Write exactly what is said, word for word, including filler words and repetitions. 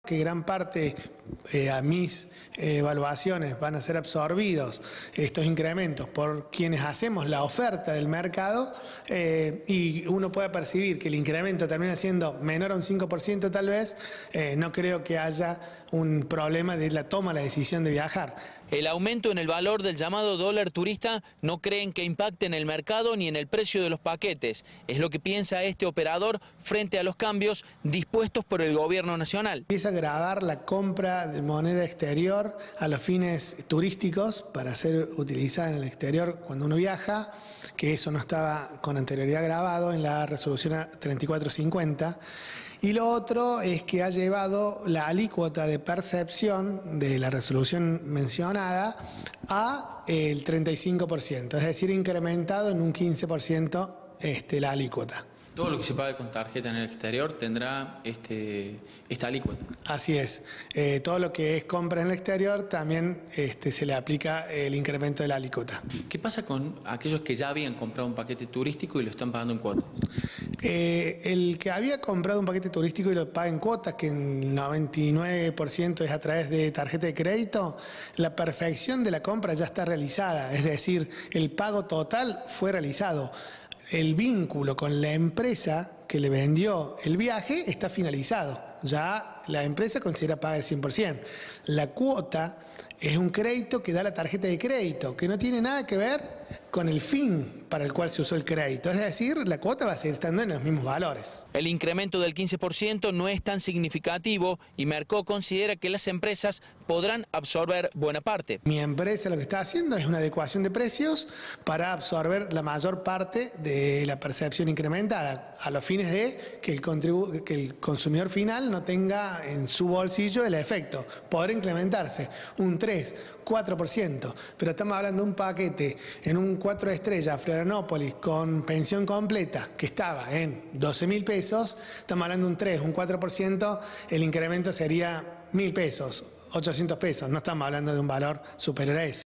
que gran parte eh, a mis eh, evaluaciones van a ser absorbidos estos incrementos por quienes hacemos la oferta del mercado eh, y uno puede percibir que el incremento termina siendo menor a un cinco por ciento tal vez, eh, no creo que haya un problema de la toma de la decisión de viajar. El aumento en el valor del llamado dólar turista no creen que impacte en el mercado ni en el precio de los paquetes. Es lo que piensa este operador frente a los cambios dispuestos por el gobierno nacional. Empieza a gravar la compra de moneda exterior a los fines turísticos para ser utilizada en el exterior cuando uno viaja, que eso no estaba con anterioridad grabado en la resolución treinta y cuatro cincuenta. Y lo otro es que ha llevado la alícuota de percepción de la resolución mencionada a el treinta y cinco por ciento, es decir, incrementado en un quince por ciento este, la alícuota. Todo lo que se pague con tarjeta en el exterior tendrá este, esta alícuota. Así es. Eh, todo lo que es compra en el exterior también este, se le aplica el incremento de la alícuota. ¿Qué pasa con aquellos que ya habían comprado un paquete turístico y lo están pagando en cuotas? Eh, el que había comprado un paquete turístico y lo paga en cuotas, que en el noventa y nueve por ciento es a través de tarjeta de crédito, la perfección de la compra ya está realizada, es decir, el pago total fue realizado. El vínculo con la empresa que le vendió el viaje está finalizado. Ya la empresa considera paga el cien por ciento. La cuota es un crédito que da la tarjeta de crédito, que no tiene nada que ver con el fin para el cual se usó el crédito. Es decir, la cuota va a seguir estando en los mismos valores. El incremento del quince por ciento no es tan significativo y Merco considera que las empresas podrán absorber buena parte. Mi empresa lo que está haciendo es una adecuación de precios para absorber la mayor parte de la percepción incrementada, a los fines de que el, contribu que el consumidor final no tenga en su bolsillo el efecto. Podrá incrementarse un tres, cuatro por ciento, pero estamos hablando de un paquete en un cuatro estrellas Florianópolis con pensión completa que estaba en doce mil pesos, estamos hablando de un tres, un cuatro por ciento, el incremento sería mil pesos, ochocientos pesos, no estamos hablando de un valor superior a eso.